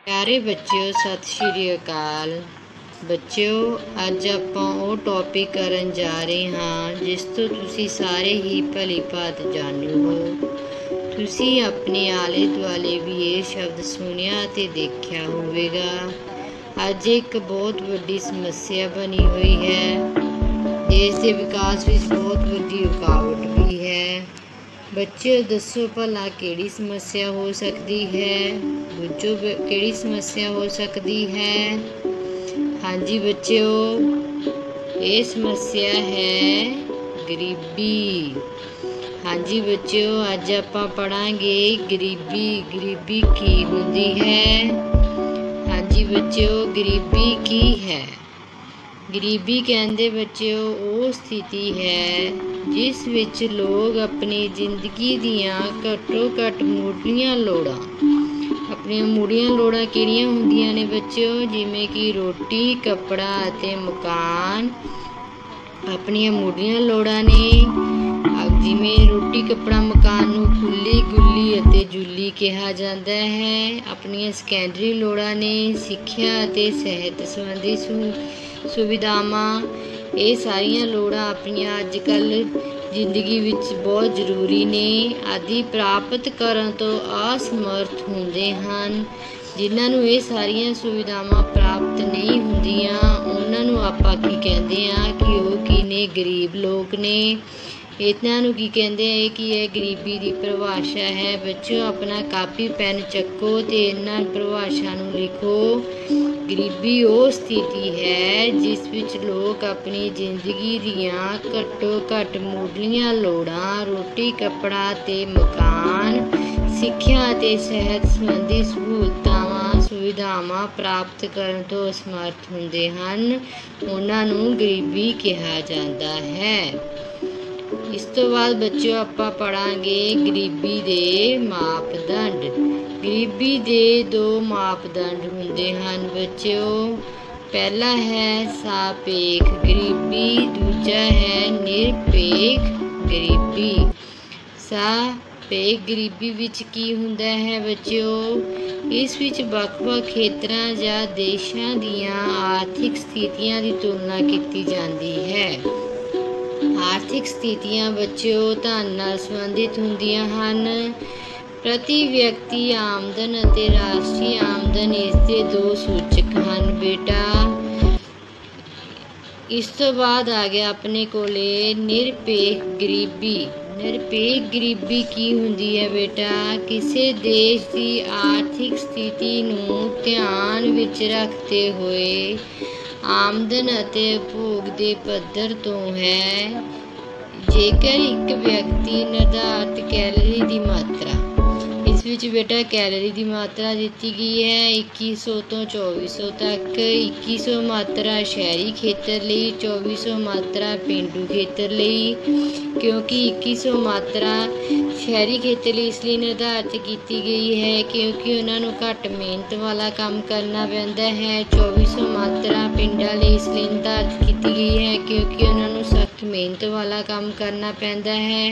प्यारे बच्चों सत श्री अकाल। बच्चों अज आपां ਉਹ टॉपिक करन जा रहे हाँ जिस तो तुसी सारे ही भली भात जाणू हो। तुसी अपने आले दुआले भी ये शब्द सुनिया ते देखिया होवेगा। अज एक बहुत वड्डी समस्या बनी हुई है। देश के विकास विच बहुत वड्डी रुकावट भी है। बच्चों दसो भला किहड़ी समस्या हो सकती है। बुझो किहड़ी समस्या हो सकती है। हाँ जी बच्चों, ये समस्या है गरीबी। हाँ जी बच्चों, अज आपां पढ़ांगे गरीबी की होंदी है। हाँ जी बच्चों, गरीबी की है। गरीबी कहंदे बच्चों वो स्थिति है जिस विच लोग अपनी जिंदगी दियां घट्टो घट मुढ़लियां लोड़ां अपनी मुढ़ियां लोड़ां किहड़ियां हुंदियां ने बच्चों, जिवें कि रोटी कपड़ा अते मकान अपनियां मुढ़लियां लोड़ां ने। जिवें रोटी कपड़ा मकान नूं खुली गुली अते जुली कहा जाता है। अपनियां सैकेंडरी लोड़ां ने सिक्ख्या अते सेहत संबंधी सुविधावां, ये सारियां लोड़ां अपनियां अजकल जिंदगी विच बहुत जरूरी ने आदि प्राप्त करन तो असमर्थ हुंदे हन। जिन्हां नूं ये सारियां सुविधावां प्राप्त नहीं हुंदियां उन्हां नूं आपां की कहंदे आ कि वो की ने गरीब लोग ने। इन्हां नूं की कहंदे आ कि यह गरीबी की परिभाषा है। बच्चों अपना कापी पेन चक्को ते इन्हां परिभाषा नूं लिखो। गरीबी वो स्थिति है जिस विच लोग अपनी जिंदगी दियां घट्टो घट मुढ़लियां लोड़ां रोटी कपड़ा ते मकान सिक्ख्या ते सेहत संबंधी सुविधावां प्राप्त करन तो असमर्थ हुंदे हन। उन्हां नूं गरीबी कहा जाता है। इस तो बाद बच्चों आपां पढ़ांगे गरीबी दे मापदंड। गरीबी दे दो मापदंड हुंदे हन बच्चों। पहला है सापेख गरीबी, दूजा है निरपेख गरीबी। सापेख गरीबी विच की हुंदा है बच्चों, इस विच वख-वख खेतरां जां देशां दियां आर्थिक स्थितियां दी तुलना कीती जांदी है। आर्थिक स्थितियां बच्चों धन नाल संबंधित हुंदियां हन। प्रति व्यक्ति आमदन अते राष्ट्रीय आमदन इसके दो सूचक हैं बेटा। इस तो बाद आ गया अपने कोले निरपेख गरीबी। निरपेख गरीबी की हुंदी है बेटा, किसी देश की आर्थिक स्थिति नूं ध्यान विच रखते हुए आमदन अते उपभोग दे पद्धर तो है। जेकर एक व्यक्ति निर्धारित कैलोरी की मात्रा, इस विच बेटा कैलोरी की मात्रा दी गई है 2100 तो 2400 तक। 2100 मात्रा शहरी खेतर लई, 2400 मात्रा पेंडू खेतर लई। क्योंकि 2100 मात्रा शहरी खेतर लई इसलिए निर्धारित की गई है क्योंकि उन्होंने घट मेहनत वाला काम करना पैंदा है। 2400 मात्रा पिंडां लई इसलिए निर्धारित की गई है क्योंकि उन्होंने सख्त मेहनत वाला काम करना पैंदा है।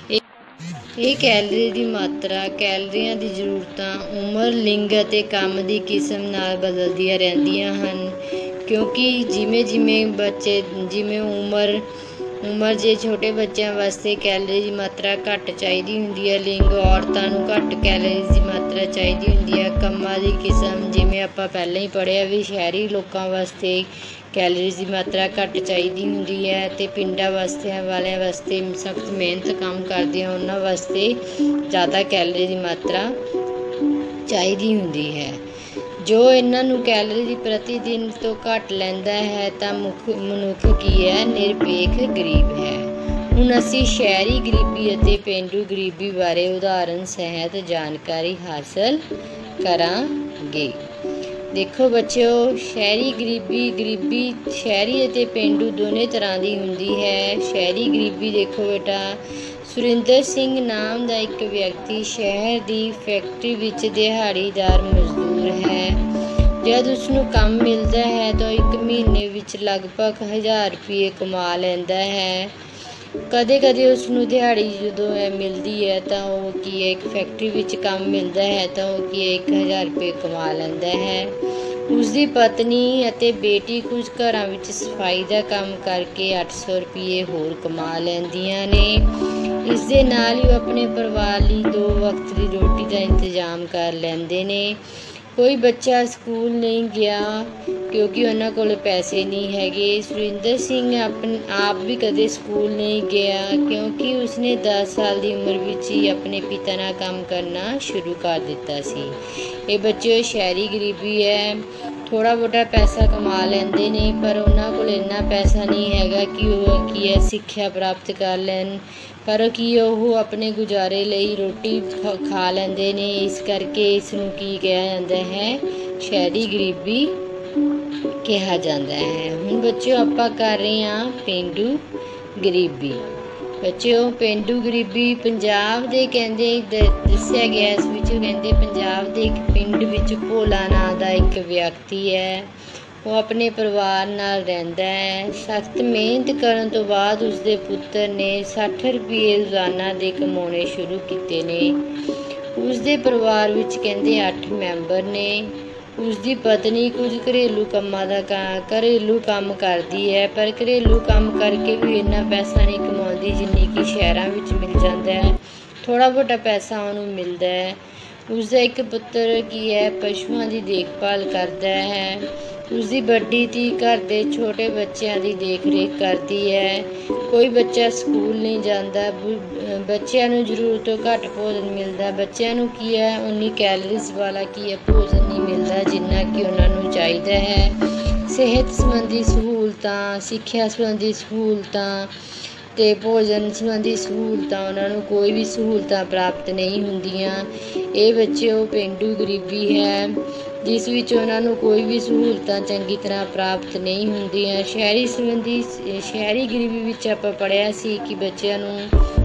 ये कैलोरी की मात्रा कैलोरियां की जरूरतां उम्र लिंग अते काम की किस्म नाल बदलदियां रहिंदियां हन। क्योंकि जिमें जिमें बच्चे जिमें उम्र जे छोटे बच्चों वास्ते कैलोरी की मात्रा घट चाहिदी हुंदी है, लिंग औरतां नूं घट कैलोरी की मात्रा चाहिदी हुंदी है। कम्मां की किस्म जिमें आपां पहले ही पढ़िया भी शहरी लोकां वास्ते कैलोरी की मात्रा घट चाहिदी हुंदी है ते पिंडां वालियां वास्ते सख्त मेहनत काम करदे उन्हां वास्ते ज़्यादा कैलोरी की मात्रा चाहिदी हुंदी है। जो इन्हां नूं कैलोरी की प्रतिदिन तो घट लैंदा है तां मनुख की है निरपेख गरीब है। हुण असीं शहरी गरीबी अते पेंडू गरीबी बारे उदाहरण सहित जानकारी हासिल करांगे। देखो बच्चों, शहरी गरीबी शहरी अते पेंडू दोनों तरह की हुंदी है। शहरी गरीबी देखो बेटा, सुरिंदर सिंह नाम का एक व्यक्ति शहर की फैक्ट्री विच दिहाड़ीदार मजदूर है। जब उसनूं काम मिलता है तो एक महीने विच लगभग 1000 रुपये कमा लैंदा है। ਕਦੇ ਕਦੇ ਉਸ ਨੂੰ ਦਿਹਾੜੀ ਜਦੋਂ ਮਿਲਦੀ ਹੈ ਤਾਂ ਉਹ ਕੀ ਹੈ ਇੱਕ ਫੈਕਟਰੀ ਵਿੱਚ ਕੰਮ ਮਿਲਦਾ ਹੈ ਤਾਂ ਉਹ ਕੀ ਹੈ 1000 ਰੁਪਏ ਕਮਾ ਲੈਂਦਾ ਹੈ। ਉਸਦੀ ਪਤਨੀ ਅਤੇ ਬੇਟੀ ਕੁਝ ਘਰਾਂ ਵਿੱਚ ਸਫਾਈ ਦਾ ਕੰਮ ਕਰਕੇ 800 ਰੁਪਏ ਹੋਰ ਕਮਾ ਲੈਂਦੀਆਂ ਨੇ। ਇਸ ਦੇ ਨਾਲ ਹੀ ਉਹ ਆਪਣੇ ਪਰਿਵਾਰ ਲਈ 2 ਵਕਤ ਦੀ ਰੋਟੀ ਦਾ ਇੰਤਜ਼ਾਮ ਕਰ ਲੈਂਦੇ ਨੇ। ਕੋਈ ਬੱਚਾ ਸਕੂਲ ਨਹੀਂ ਗਿਆ ਕਿਉਂਕਿ ਉਹਨਾਂ ਕੋਲ ਪੈਸੇ ਨਹੀਂ ਹੈਗੇ। ਸੁਰਿੰਦਰ ਸਿੰਘ ਆਪ ਵੀ ਕਦੇ ਸਕੂਲ ਨਹੀਂ ਗਿਆ ਕਿਉਂਕਿ ਉਸਨੇ 10 ਸਾਲ ਦੀ ਉਮਰ ਵਿੱਚ ਹੀ ਆਪਣੇ ਪਿਤਾ ਨਾਲ ਕੰਮ ਕਰਨਾ ਸ਼ੁਰੂ ਕਰ ਦਿੱਤਾ ਸੀ। ਇਹ ਬੱਚੇ ਸ਼ਹਿਰੀ ਗਰੀਬੀ ਹੈ, ਥੋੜ੍ਹਾ ਬਹੁਤਾ ਪੈਸਾ ਕਮਾ ਲੈਂਦੇ ਨੇ ਪਰ ਉਹਨਾਂ ਕੋਲ ਇੰਨਾ ਪੈਸਾ ਨਹੀਂ ਹੈਗਾ ਕਿ ਉਹ ਕੀ ਹੈ ਸਿੱਖਿਆ ਪ੍ਰਾਪਤ ਕਰ ਲੈਣ, ਪਰ ਕੀ ਉਹ ਆਪਣੇ ਗੁਜ਼ਾਰੇ ਲਈ ਰੋਟੀ ਖਾ ਲੈਂਦੇ ਨੇ। ਇਸ ਕਰਕੇ ਇਸ ਨੂੰ ਕੀ ਕਿਹਾ ਜਾਂਦਾ ਹੈ, ਸ਼ਹਿਰੀ ਗਰੀਬੀ ਕਿਹਾ ਜਾਂਦਾ ਹੈ। ਹੁਣ ਬੱਚਿਓ ਆਪਾਂ ਕਰ ਰਹੇ ਹਾਂ ਪੇਂਡੂ ਗਰੀਬੀ। ਬੱਚਿਓ ਪੇਂਡੂ ਗਰੀਬੀ ਪੰਜਾਬ ਦੇ ਕਹਿੰਦੇ ਦੱਸਿਆ ਗਿਆ ਇਸ ਵਿੱਚ ਕਹਿੰਦੇ ਪੰਜਾਬ ਦੇ ਇੱਕ ਪਿੰਡ ਵਿੱਚ ਭੋਲਾ ਨਾਂ ਦਾ ਇੱਕ ਵਿਅਕਤੀ ਹੈ। ਉਹ ਆਪਣੇ ਪਰਿਵਾਰ ਨਾਲ ਰਹਿੰਦਾ ਹੈ। ਸਖਤ ਮਿਹਨਤ ਕਰਨ ਤੋਂ ਬਾਅਦ ਉਸਦੇ ਪੁੱਤਰ ਨੇ 60 ਰੁਪਏ ਰੋਜ਼ਾਨਾ ਦੇ ਕਮਾਉਣੇ ਸ਼ੁਰੂ ਕੀਤੇ ਨੇ। ਉਸਦੇ ਪਰਿਵਾਰ ਵਿੱਚ ਕਹਿੰਦੇ 8 ਮੈਂਬਰ ਨੇ। ਉਸਦੀ ਪਤਨੀ ਕੁਝ ਘਰੇਲੂ ਕੰਮ ਕਰਦੀ ਹੈ ਪਰ ਘਰੇਲੂ ਕੰਮ ਕਰਕੇ ਵੀ ਇੰਨਾ ਪੈਸਾ ਨਹੀਂ ਕਮਾਉਂਦੀ ਜਿੰਨੀ ਕਿ ਸ਼ਹਿਰਾਂ ਵਿੱਚ ਮਿਲ ਜਾਂਦਾ ਹੈ। ਥੋੜ੍ਹਾ ਬਹੁਤਾ ਪੈਸਾ ਉਹਨੂੰ ਮਿਲਦਾ ਹੈ। ਉਸਦਾ ਇੱਕ ਪੁੱਤਰ ਕੀ ਹੈ ਪਸ਼ੂਆਂ ਦੀ ਦੇਖਭਾਲ ਕਰਦਾ ਹੈ। ਉਸਦੀ ਵੱਡੀ ਧੀ ਘਰ ਦੇ ਛੋਟੇ ਬੱਚਿਆਂ ਦੀ ਦੇਖ ਰੇਖ ਕਰਦੀ ਹੈ। ਕੋਈ ਬੱਚਾ ਸਕੂਲ ਨਹੀਂ ਜਾਂਦਾ, ਬੱਚਿਆਂ ਨੂੰ ਜ਼ਰੂਰਤ ਤੋਂ ਘੱਟ ਭੋਜਨ ਮਿਲਦਾ। ਬੱਚਿਆਂ ਨੂੰ ਕੀ ਹੈ ਉਨੀ ਕੈਲਰੀਜ਼ ਵਾਲਾ ਕੀ ਹੈ ਭੋਜਨ ਨਹੀਂ ਮਿਲਦਾ ਜਿੰਨਾ ਕਿ ਉਹਨਾਂ ਨੂੰ ਚਾਹੀਦਾ ਹੈ। ਸਿਹਤ ਸੰਬੰਧੀ ਸਹੂਲਤਾਂ, ਸਿੱਖਿਆ ਸੰਬੰਧੀ ਸਹੂਲਤਾਂ ਅਤੇ ਭੋਜਨ ਸੰਬੰਧੀ ਸਹੂਲਤਾਂ ਉਹਨਾਂ ਨੂੰ ਕੋਈ ਵੀ ਸਹੂਲਤਾਂ ਪ੍ਰਾਪਤ ਨਹੀਂ ਹੁੰਦੀਆਂ। ਇਹ ਬੱਚਿਓ ਪੇਂਡੂ ਗਰੀਬੀ ਹੈ ਜਿਸ ਵਿੱਚ ਉਹਨਾਂ ਨੂੰ ਕੋਈ ਵੀ ਸਹੂਲਤਾਂ ਚੰਗੀ ਤਰ੍ਹਾਂ ਪ੍ਰਾਪਤ ਨਹੀਂ ਹੁੰਦੀਆਂ। ਸ਼ਹਿਰੀ ਗਰੀਬੀ ਵਿੱਚ ਆਪਾਂ ਪੜ੍ਹਿਆ ਸੀ ਕਿ ਬੱਚਿਆਂ ਨੂੰ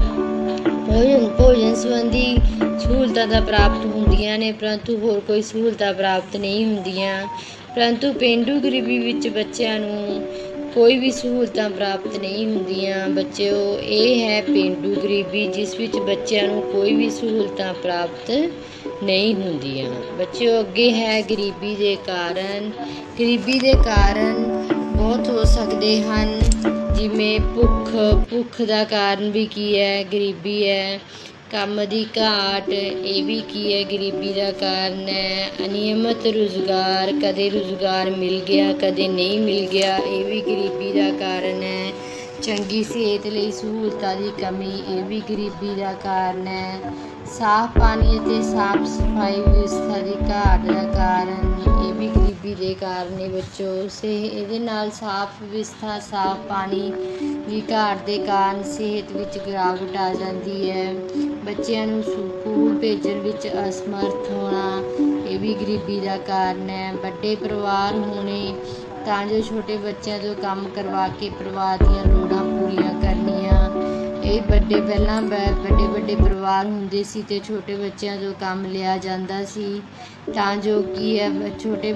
ਭੋਜਨ ਸੰਬੰਧੀ ਸਹੂਲਤਾਂ ਤਾਂ ਪ੍ਰਾਪਤ ਹੁੰਦੀਆਂ ਨੇ ਪਰੰਤੂ ਹੋਰ ਕੋਈ ਸਹੂਲਤਾਂ ਪ੍ਰਾਪਤ ਨਹੀਂ ਹੁੰਦੀਆਂ। ਪਰੰਤੂ ਪੇਂਡੂ ਗਰੀਬੀ ਵਿੱਚ ਬੱਚਿਆਂ ਨੂੰ ਕੋਈ ਵੀ ਸਹੂਲਤਾਂ ਪ੍ਰਾਪਤ ਨਹੀਂ ਹੁੰਦੀਆਂ। ਬੱਚਿਓ ਇਹ ਹੈ ਪੇਂਡੂ ਗਰੀਬੀ ਜਿਸ ਵਿੱਚ ਬੱਚਿਆਂ ਨੂੰ ਕੋਈ ਵੀ ਸਹੂਲਤਾਂ ਪ੍ਰਾਪਤ ਨਹੀਂ ਹੁੰਦੀਆਂ। ਬੱਚਿਓ ਅੱਗੇ ਹੈ ਗਰੀਬੀ ਦੇ ਕਾਰਨ। ਗਰੀਬੀ ਦੇ ਕਾਰਨ ਬਹੁਤ ਹੋ ਸਕਦੇ ਹਨ ਜਿਵੇਂ ਭੁੱਖ ਦਾ ਕਾਰਨ ਵੀ ਕੀ ਹੈ ਗਰੀਬੀ ਹੈ। ਕੰਮ ਦੀ ਘਾਟ ਇਹ ਵੀ ਕੀ ਹੈ ਗਰੀਬੀ ਦਾ ਕਾਰਨ ਹੈ। ਅਨਿਯਮਿਤ ਰੁਜ਼ਗਾਰ, ਕਦੇ ਰੁਜ਼ਗਾਰ ਮਿਲ ਗਿਆ ਕਦੇ ਨਹੀਂ ਮਿਲ ਗਿਆ, ਇਹ ਵੀ ਗਰੀਬੀ ਦਾ ਕਾਰਨ ਹੈ। ਚੰਗੀ ਸਿਹਤ ਲਈ ਸਹੂਲਤਾਂ ਦੀ ਕਮੀ ਇਹ ਵੀ ਗਰੀਬੀ ਦਾ ਕਾਰਨ ਹੈ। ਸਾਫ਼ ਪਾਣੀ ਅਤੇ ਸਾਫ਼ ਸਫਾਈ ਵਿਵਸਥਾ ਦੀ ਘਾਟ ਦਾ ਕਾਰਨ ਇਹ ਵੀ ਗਰੀਬੀ ਦੇ ਕਾਰਨ ਹੈ। ਬੱਚੋ ਇਹਦੇ ਨਾਲ ਸਾਫ਼ ਵਿਵਸਥਾ, ਸਾਫ਼ ਪਾਣੀ ਦੀ ਘਾਟ ਦੇ ਕਾਰਨ ਸਿਹਤ ਵਿੱਚ ਗਿਰਾਵਟ ਆ ਜਾਂਦੀ ਹੈ। ਬੱਚਿਆਂ ਨੂੰ ਸਕੂਲ ਭੇਜਣ ਵਿੱਚ ਅਸਮਰਥ ਹੋਣਾ ਇਹ ਵੀ ਗਰੀਬੀ ਦਾ ਕਾਰਨ ਹੈ। ਵੱਡੇ ਪਰਿਵਾਰ ਹੋਣੇ ਤਾਂ ਜੋ ਛੋਟੇ ਬੱਚਿਆਂ ਤੋਂ ਕੰਮ ਕਰਵਾ ਕੇ ਪਰਿਵਾਰ ਦੀਆਂ ਲੋੜਾਂ ਪੂਰੀਆਂ ਕਰਨੀਆਂ। ਇਹ ਵੱਡੇ ਪਰਿਵਾਰ ਹੁੰਦੇ ਸੀ ਅਤੇ ਛੋਟੇ ਬੱਚਿਆਂ ਤੋਂ ਕੰਮ ਲਿਆ ਜਾਂਦਾ ਸੀ ਤਾਂ ਜੋ ਕੀ ਹੈ ਛੋਟੇ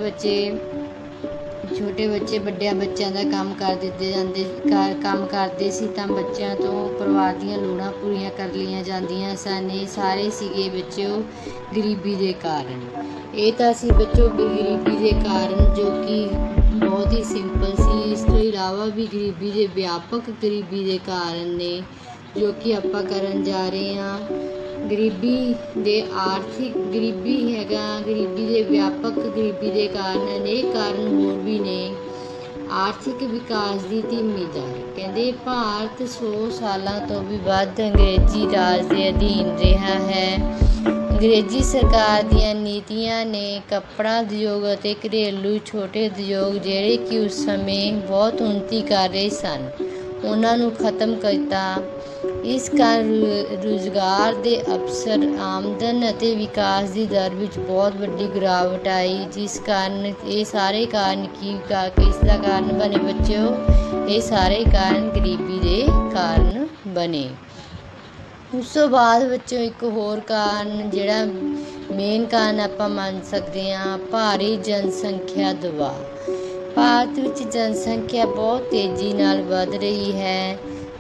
ਬੱਚੇ ਵੱਡਿਆਂ ਬੱਚਿਆਂ ਦਾ ਕੰਮ ਕੰਮ ਕਰਦੇ ਸੀ ਤਾਂ ਬੱਚਿਆਂ ਤੋਂ ਪਰਿਵਾਰ ਦੀਆਂ ਲੋੜਾਂ ਪੂਰੀਆਂ ਕਰ ਲਈਆਂ ਜਾਂਦੀਆਂ ਸਨ। ਇਹ ਸਾਰੇ ਸੀਗੇ ਬੱਚਿਓ ਗਰੀਬੀ ਦੇ ਕਾਰਨ। ਇਹ ਤਾਂ ਸੀ ਬੱਚੋ ਗਰੀਬੀ ਦੇ ਕਾਰਨ ਜੋ ਕਿ ਬਹੁਤ ਹੀ ਸਿੰਪਲ ਸੀ। ਇਸ ਤੋਂ ਇਲਾਵਾ ਵੀ ਗਰੀਬੀ ਦੇ ਵਿਆਪਕ ਗਰੀਬੀ ਦੇ ਕਾਰਨ ਨੇ ਜੋ ਕਿ ਆਪਾਂ ਕਰਨ ਜਾ ਰਹੇ ਹਾਂ। ਗਰੀਬੀ ਦੇ ਆਰਥਿਕ ਗਰੀਬੀ ਹੈਗਾ, ਗਰੀਬੀ ਦੇ ਵਿਆਪਕ ਗਰੀਬੀ ਦੇ ਕਾਰਨ ਅਨੇਕ ਕਾਰਨ ਹੋਰ ਵੀ ਨੇ। ਆਰਥਿਕ ਵਿਕਾਸ ਦੀ ਧੀਮੀ ਦਰ ਕਹਿੰਦੇ ਭਾਰਤ 100 ਸਾਲਾਂ ਤੋਂ ਵੀ ਵੱਧ ਅੰਗਰੇਜ਼ੀ ਰਾਜ ਦੇ ਅਧੀਨ ਰਿਹਾ ਹੈ। ਅੰਗਰੇਜ਼ੀ ਸਰਕਾਰ ਦੀਆਂ ਨੀਤੀਆਂ ਨੇ ਕੱਪੜਾ ਉਦਯੋਗ ਅਤੇ ਘਰੇਲੂ ਛੋਟੇ ਉਦਯੋਗ ਜਿਹੜੇ ਕਿ ਉਸ ਸਮੇਂ ਬਹੁਤ ਉੱਨਤੀ ਕਰ ਰਹੇ ਸਨ ਉਹਨਾਂ ਨੂੰ ਖਤਮ ਕੀਤਾ। ਇਸ ਕਾਰਨ ਰੁਜ਼ਗਾਰ ਦੇ ਅਵਸਰ, ਆਮਦਨ ਅਤੇ ਵਿਕਾਸ ਦੀ ਦਰ ਵਿੱਚ ਬਹੁਤ ਵੱਡੀ ਗਿਰਾਵਟ ਆਈ ਜਿਸ ਕਾਰਨ ਇਹ ਸਾਰੇ ਕਾਰਨ ਕਿਸ ਦਾ ਕਾਰਨ ਬਣੇ ਬੱਚਿਓ, ਇਹ ਸਾਰੇ ਕਾਰਨ ਗਰੀਬੀ ਦੇ ਕਾਰਨ ਬਣੇ। ਉਸ ਤੋਂ ਬਾਅਦ ਬੱਚਿਓ ਇੱਕ ਹੋਰ ਕਾਰਨ ਜਿਹੜਾ ਮੇਨ ਕਾਰਨ ਆਪਾਂ ਮੰਨ ਸਕਦੇ ਹਾਂ ਭਾਰੀ ਜਨਸੰਖਿਆ ਦਬਾਅ। ਭਾਰਤ ਵਿੱਚ ਜਨਸੰਖਿਆ ਬਹੁਤ ਤੇਜ਼ੀ ਨਾਲ ਵੱਧ ਰਹੀ ਹੈ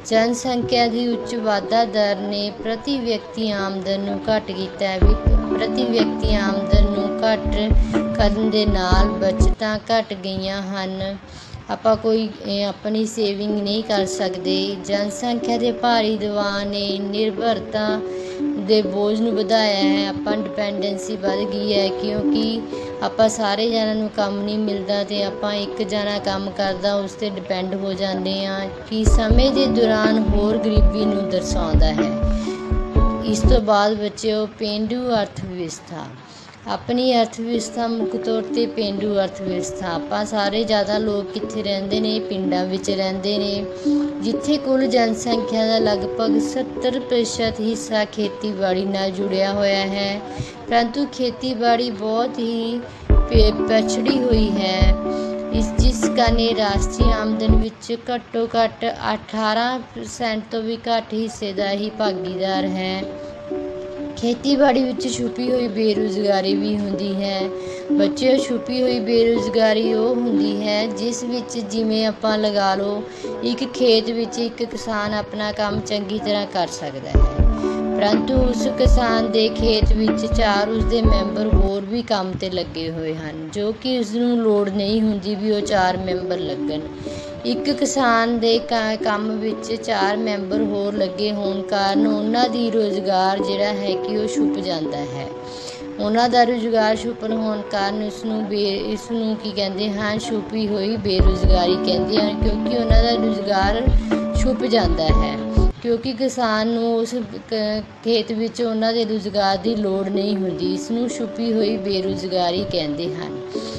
जनसंख्या की उच्च वाधा दर ने प्रति व्यक्ति आमदन नूं घट कीता है। प्रति व्यक्ति आमदन नूं घट करन दे नाल बचतां घट गईयां हन। आपां कोई अपनी सेविंग नहीं कर सकते। जनसंख्या के भारी दबाव ने निर्भरता दे बोझ नूं वधाया है। आपां डिपेंडेंसी वध गई है, क्योंकि आपां सारे जणिਆਂ ਨੂੰ ਕੰਮ नहीं मिलता तो आपां एक जना काम करदा उस ते डिपेंड हो जाते हैं, कि समय के दौरान होर गरीबी नूं दर्शाउंदा है। इस तो बाद बच्चों पेंडू अर्थ व्यवस्था। अपनी अर्थ व्यवस्था मुख तौर पर पेंडू अर्थ व्यवस्था। आपां सारे ज़्यादा लोग कित्थे रहिंदे ने, पिंडां विच रहिंदे ने, जिथे कुल जनसंख्या का लगभग 70% हिस्सा खेतीबाड़ी नाल जुड़िया होया है, परंतु खेतीबाड़ी बहुत ही पछड़ी हुई है। जिस कारण राष्ट्रीय आमदन विच घट्टो घट्ट 18% तो भी घट हिस्से का ही भागीदार है। खेतीबाड़ी विच छुपी हुई बेरोज़गारी भी हुंदी है। बच्चों छुपी हुई बेरोज़गारी वो हुंदी है जिस विच जिवें आपां लगा लो एक खेत विच एक किसान अपना काम चंगी तरह कर सकता है, परंतु उस किसान दे खेत विच 4 उसदे मैंबर होर भी काम ते लगे हुए हैं, जो कि उसनूं लोड़ नहीं हुंदी भी वो 4 मैंबर लगन। एक किसान दे काम विच 4 मैंबर होर लगे होने कारण उन्हां दी रोज़गार जिहड़ा है कि वो छुप जाता है। उन्हां दा रोज़गार छुपण होने कारण इसनूं की कहते हैं छुपी हुई बेरोज़गारी कहते हैं, क्योंकि उन्हां दा रोज़गार छुप जाता है, क्योंकि किसान नूं उस खेत विच उन्हां दे रोज़गार की लोड़ नहीं हुंदी। इसनूं छुपी हुई बेरोज़गारी कहते हैं।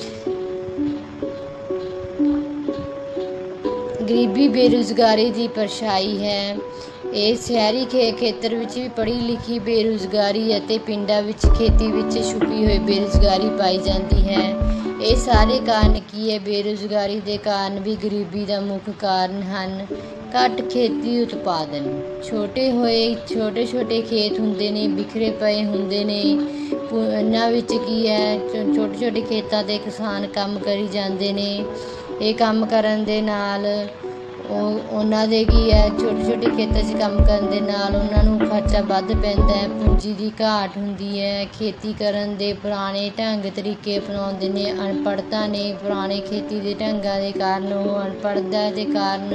गरीबी बेरोज़गारी की परछाई है। ये शहरी खेतर विच भी पढ़ी लिखी बेरोज़गारी अते पिंडां विच खेती विच छुपी हुई बेरोज़गारी पाई जाती है। ये सारे कारण की है? बेरोज़गारी के कारण भी गरीबी का मुख्य कारण हैं। घट खेती उत्पादन। छोटे छोटे खेत हुंदे ने, बिखरे पे हुंदे ने, इन्हां विच की है छोटे छोटे खेतां ते किसान काम करी जांदे ने। ये काम करन दे नाल उन्हां दे की है छोटे छोटे खेतां 'च काम करन दे नाल उन्हां नूं खर्चा वध पैंदा है, पूंजी की घाट हुंदी है। खेती करन दे पुराने ढंग तरीके अपनाउंदे ने। अनपढ़ता ने पुराने खेती के ढंगां दे कारण अनपढ़ता के कारण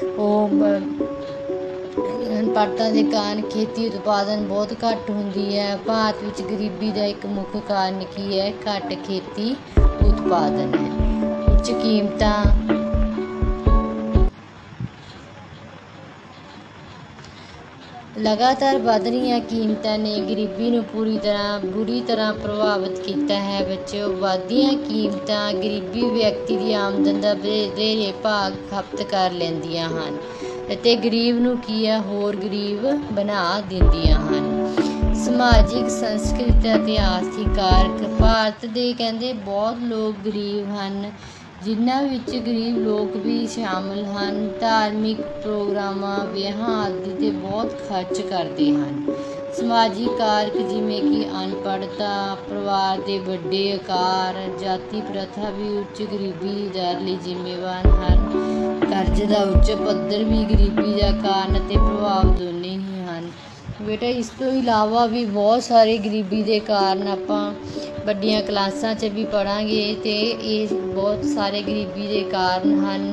अनपढ़ता के कारण खेती उत्पादन बहुत घट हुंदी है। भारत विच गरीबी का एक मुख्य कारण की है? घट खेती उत्पादन है। उच्च कीमतां। लगातार वध रही कीमतां ने गरीबी नूं बुरी तरह प्रभावित किया है। बच्चों वधदियां कीमतां गरीबी व्यक्ति की आमदन का ਵਧੇਰੇ भाग खपत कर लैंदियां हन ਅਤੇ गरीब नूं की है होर गरीब बना दिंदियां हन। समाजिक संस्कृति ਅਤੇ आर्थिक कारक। भारत ਦੇ ਕਹਿੰਦੇ बहुत लोग गरीब हैं, जिन्हां विच गरीब लोग भी शामिल हैं। धार्मिक प्रोग्रामां विआहां आदि ते बहुत खर्च करते हैं। समाजिक कारक जिमें कि अनपढ़ता, परिवार के वड्डे आकार, जाति प्रथा भी उच्च गरीबी दर लई जिम्मेवार हैं। कर्ज का उच्च पद्धर भी गरीबी का कारण ते प्रभाव दोने ही हैं। बेटा इस तो इलावा भी बहुत सारे गरीबी के कारण आपां ਵੱਡੀਆਂ ਕਲਾਸਾਂ 'ਚ भी पढ़ांगे तो ये बहुत सारे गरीबी के कारण हैं।